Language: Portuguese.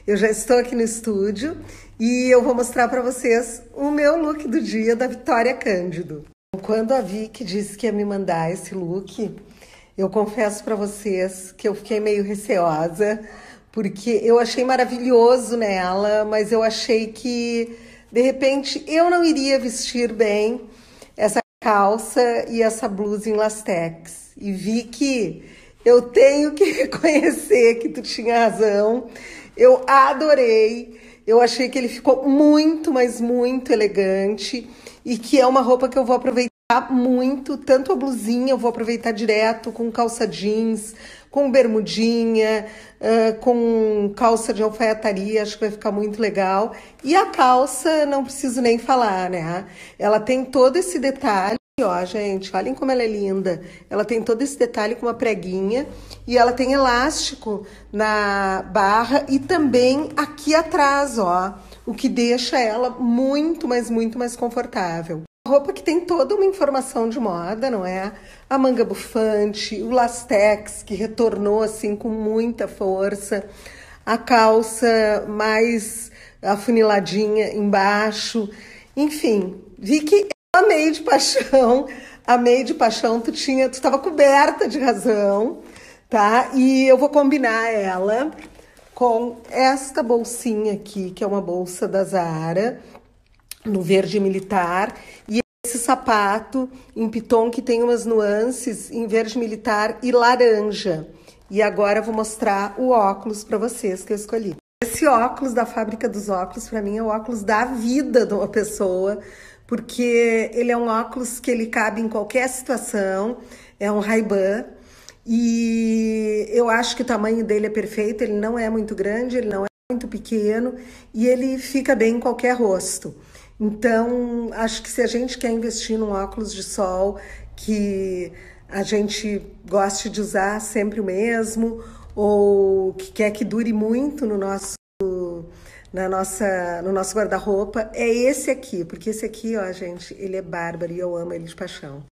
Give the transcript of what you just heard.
Eu já estou aqui no estúdio e eu vou mostrar para vocês o meu look do dia da Vitória Cândido. Quando a Vicky disse que ia me mandar esse look, eu confesso para vocês que eu fiquei meio receosa, porque eu achei maravilhoso nela, mas eu achei que, de repente, eu não iria vestir bem essa calça e essa blusa em lastex. E Vicky, eu tenho que reconhecer que tu tinha razão. Eu adorei. Eu achei que ele ficou muito, mas muito elegante e que é uma roupa que eu vou aproveitar muito. Tanto a blusinha eu vou aproveitar direto com calça jeans, com bermudinha, com calça de alfaiataria, acho que vai ficar muito legal. E a calça, não preciso nem falar, né? Ela tem todo esse detalhe, ó, gente, olhem como ela é linda. Ela tem todo esse detalhe com uma preguinha e ela tem elástico na barra e também aqui atrás, ó, o que deixa ela muito, mas muito mais confortável. Roupa que tem toda uma informação de moda, não é? A manga bufante, o lastex que retornou assim com muita força, a calça mais afuniladinha embaixo, enfim, vi que eu amei de paixão, tu estava coberta de razão, tá? E eu vou combinar ela com esta bolsinha aqui, que é uma bolsa da Zara, no verde militar, e esse sapato em piton que tem umas nuances em verde militar e laranja. E agora eu vou mostrar o óculos para vocês que eu escolhi. Esse óculos da Fábrica dos Óculos, para mim, é o óculos da vida de uma pessoa, porque ele é um óculos que ele cabe em qualquer situação, é um Ray-Ban, e eu acho que o tamanho dele é perfeito, ele não é muito grande, ele não é muito pequeno, e ele fica bem em qualquer rosto. Então, acho que se a gente quer investir num óculos de sol que a gente goste de usar sempre o mesmo, ou que quer que dure muito no nosso guarda-roupa, é esse aqui, porque esse aqui, ó, gente, ele é bárbaro e eu amo ele de paixão.